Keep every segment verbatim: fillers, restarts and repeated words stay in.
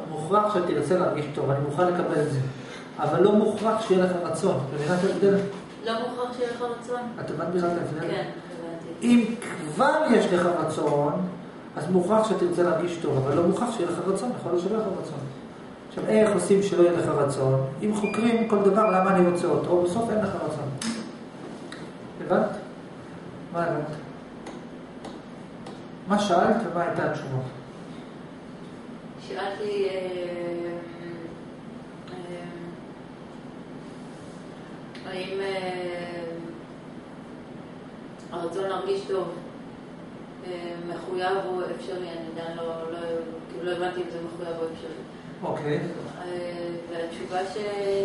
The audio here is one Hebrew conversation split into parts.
מוכרח שתרצה להרגיש טוב, אני מוכן לקבל את זה. אבל לא מוכרח שיהיה לך רצון. מבינה את ההבדל? לא מוכרח שיהיה לך רצון? את הבנת בכלל את ההבדל? כן, הבנתי. אם כבר יש לך רצון, אז מוכרח שתרצה להרגיש טוב, אבל לא מוכרח שיהיה לך רצון, יכול להיות שלא יהיה לך רצון. עכשיו, איך עושים שלא יהיה לך רצון? אם חוקרים כל דבר, למה אני רוצה אותו? בסוף אין לך רצון. הבנת? מה הבנת? מה שאלת ומה הייתה התשובה? שאלתי האם הרצון להרגיש טוב מחויב או אפשרי, אני עדיין לא, לא, כאילו לא הבנתי אם זה מחויב או אפשרי. אוקיי. והתשובה ש...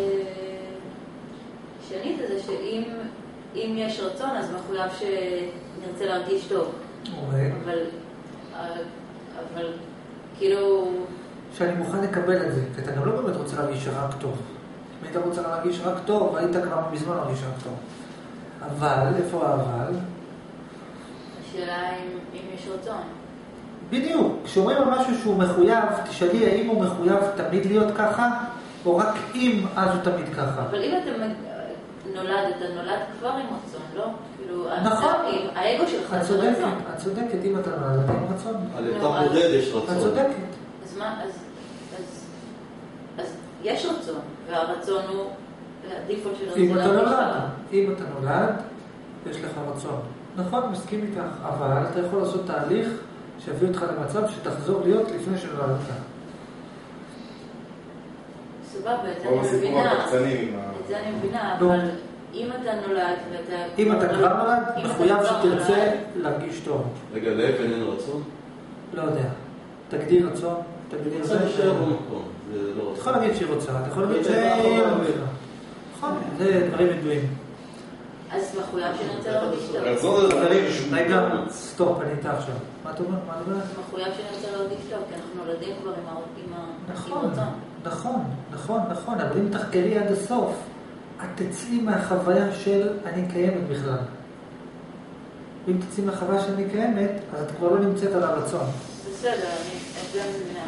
שנית זה שאם אם יש רצון אז מחויב שנרצה להרגיש טוב. אוקיי. אבל, אבל כאילו... שאני מוכן לקבל את זה, כי אתה גם לא באמת רוצה להרגיש רק טוב. אם היית רוצה להרגיש רק טוב, היית כבר מזמן להרגיש רק טוב. אבל, איפה האבל? השאלה אם, אם יש רצון. בדיוק. כשאומרים על משהו שהוא מחויב, תשאלי האם הוא מחויב תמיד להיות ככה, או רק אם אז הוא תמיד ככה. אבל אם אתה נולד, אתה נולד כבר עם רצון, לא? כאילו, נכון. אתה, האגו שלך את זה צודקת, רצון. את צודקת, אם אתה נולד, אתה עם רצון. על אותה מודד יש רצון. את צודקת. אז מה, אז, אז, אז יש רצון, והרצון הוא, הדיפולט של אם רצון אתה להרגיש נולד, טוב. אם אתה נולד, יש לך רצון. נכון, מסכים איתך, אבל אתה יכול לעשות תהליך שיביא אותך למצב שתחזור להיות לפני שנולדת. סבבה, את זה אני מבינה, את זה אני מבינה, אבל אם אתה נולד ואתה... אם אתה כבר נולד, מחויב שתרצה להרגיש טוב. רגע, לאבן אין רצון? לא יודע. תגדיר רצון, תגדיר רצון להישאר במקום, זה לא רצון. אתה יכול להגיד שהיא רוצה, אתה יכול להגיד שהיא... נכון, זה דברים ידועים. אז מחויב שנרצה להרגיש טוב. רצון זה דברים... רגע, סטופ, אני איתה עכשיו. מה אתה אומר? מה אתה אומר? מחויב שנרצה להרגיש טוב, כי אנחנו נולדים כבר עם הרצון. נכון, נכון, נכון, אבל אם תחקרי עד הסוף, את תצאי מהחוויה של אני קיימת בכלל. אם תצאי מהחוויה של אני קיימת, אז את כבר לא נמצאת על הרצון. בסדר, אני... את זה אני מבינה.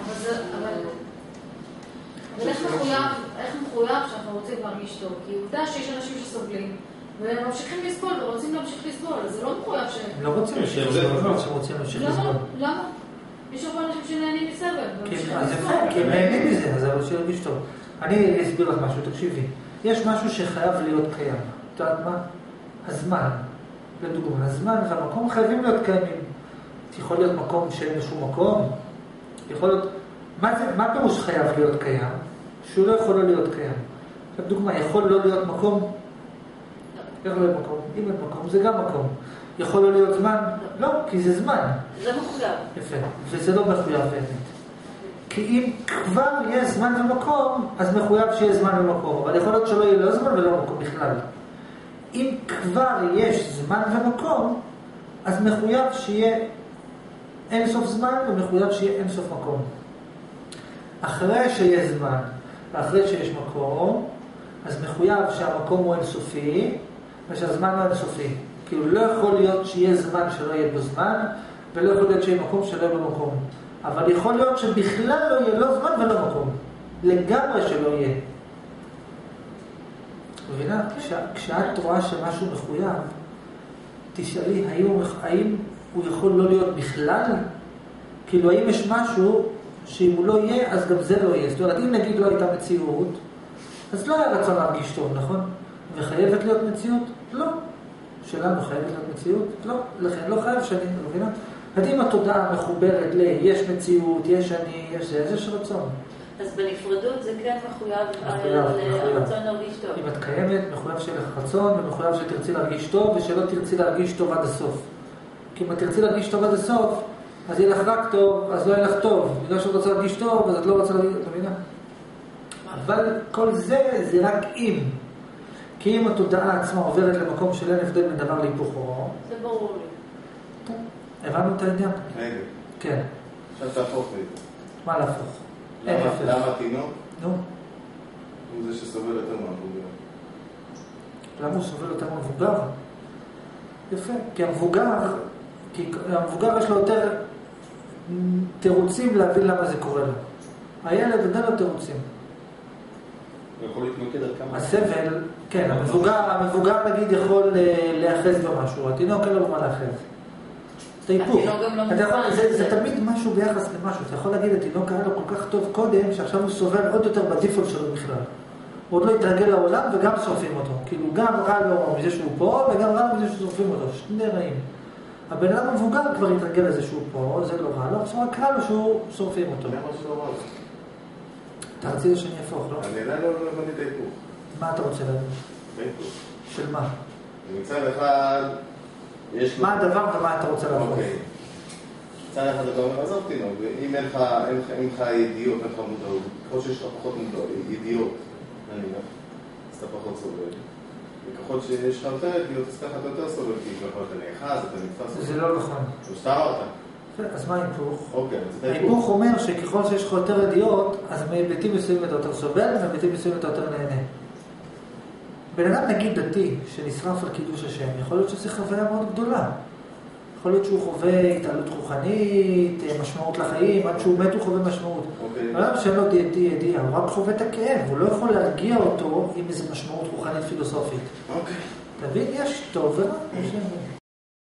אבל איך מחויב שאנחנו רוצים להרגיש טוב? כי עובדה שיש אנשים שסובלים, והם ממשיכים לסבול ורוצים להמשיך לסבול, אז זה לא מחויב ש... הם לא רוצים להמשיך לסבול, שהם רוצים להמשיך לסבול. למה? יש הרבה אנשים שנהנים מסבל. אז יפה, כי הם נהנים מזה, אז אני רוצה להרגיש טוב. אני אסביר לך משהו, תקשיבי. יש משהו שחייב להיות קיים. את יודעת מה? הזמן. לדוגמה, הזמן והמקום חייבים להיות קיימים. יכול להיות מקום שאין איזשהו מקום. יכול להיות... מה, זה, מה פירוש חייב להיות קיים? שהוא לא יכול לא להיות קיים. לדוגמה, יכול לא להיות מקום? איך לא להיות מקום? אם אין מקום, זה גם מקום. יכול לא להיות זמן? לא, כי זה זמן. זה מחויב. יפה, וזה לא מחויב באמת. כי אם כבר יש זמן ומקום, אז מחויב שיהיה זמן ומקום. אבל יכול להיות שלא יהיה לא זמן ולא מקום בכלל. אם כבר יש זמן ומקום, אז מחויב שיהיה אין סוף זמן ומחויב שיהיה אין סוף מקום. אחרי שיש זמן ואחרי שיש מקום, אז מחויב שהמקום הוא אינסופי ושהזמן הוא אינסופי. כאילו לא יכול להיות שיהיה זמן שלא יהיה בו זמן, ולא יכול להיות שיהיה מקום שלא יהיה במקום. אבל יכול להיות שבכלל לא יהיה לא זמן ולא מקום. לגמרי שלא יהיה. מבינה? כש, כשאת רואה שמשהו מחויב, תשאלי, האם הוא, האם הוא יכול לא להיות בכלל? כאילו, האם יש משהו שאם הוא לא יהיה, אז גם זה לא יהיה. זאת אומרת, אם נגיד לא הייתה מציאות, אז לא היה רצון להרגיש טוב, נכון? וחייבת להיות מציאות? לא. שלנו חייבת להיות מציאות? לא. לכן לא חייב שאני, מבינה? אם התודעה מחוברת ל, יש מציאות, יש אני, יש זה, אז יש רצון. אז בנפרדות זה כן מחויב לרצון להרגיש טוב. אם את קיימת, מחויב שיהיה לך רצון, ומחויב שתרצי להרגיש טוב, ושלא תרצי להרגיש טוב עד הסוף. כי אם את תרצי להרגיש טוב עד הסוף, אז יהיה לך רק טוב, אז לא יהיה לך טוב. בגלל שאת רוצה להרגיש טוב, אז את לא רוצה להרגיש טוב, מבינה? אבל כל זה, זה רק אם. כי אם התודעה עצמה עוברת למקום של אין הבדל בין דבר להיפוכו. זה ברור לי. טוב, הבנו את העניין? רגע. כן. עכשיו תהפוך לי. מה להפוך? למה התינוק? נו. הוא זה שסובל יותר מהמבוגר. למה הוא סובל יותר מהמבוגר? יפה. כי המבוגר, כי המבוגר יש לו יותר תירוצים להבין למה זה קורה לו. הילד נותן לו תירוצים. הוא יכול להתמקד על כמה... הסבל, כן, המבוגר, המבוגר נגיד יכול להאחז במשהו, התינוק אין לו מה להאחז. זה היפוך. זה תמיד משהו ביחס למשהו. אתה יכול להגיד, התינוק היה לו כל כך טוב קודם, שעכשיו הוא סובל עוד יותר בדיפולט שלו בכלל. הוא עוד לא התרגל לעולם וגם שורפים אותו. כאילו גם רע לו מזה שהוא פה וגם רע לו מזה ששורפים אותו. שני רעים. הבן אדם המבוגר כבר התרגל לזה שהוא פה, זה לא רע לו, עכשיו רק רע לו שהוא שורפים אותו. זה מה שלא רע. אתה רצית שאני אפוך, לא? אני עדיין לא הבנתי את ההיפוך. מה אתה רוצה להגיד? ההיפוך. של מה? מצד אחד, יש... מה הדבר ומה אתה רוצה להגיד? אוקיי. מצד אחד אתה אומר, עזוב תינוק, ואם אין לך ידיעות, אין לך מודעות, ככל שיש לך פחות מודעות, ידיעות, נניח, אז אתה פחות סובל. וככל שיש לך יותר ידיעות, אז ככה אתה יותר סובל, כי ככל אתה נאחז, אתה נתפס. זה לא נכון. זה שאתה אמרת. אז מה ההיפוך? אוקיי, אז אתה ההיפוך אומר שככל שיש לך יותר ידיעות, אז מהיבטים מסוימים אתה יותר סובל, ומהיבטים מסוימים אתה יותר נהנה. בן אדם נגיד דתי, שנשרף על קידוש השם, יכול להיות שזה חוויה מאוד גדולה. יכול להיות שהוא חווה התעלות רוחנית, משמעות לחיים, עד שהוא מת הוא חווה משמעות. בן אדם שאין לו ידיעה, הוא רק חווה את הכאב, הוא לא יכול להרגיע אותו עם איזו משמעות רוחנית פילוסופית. אוקיי. תבין, יש טוב ורע.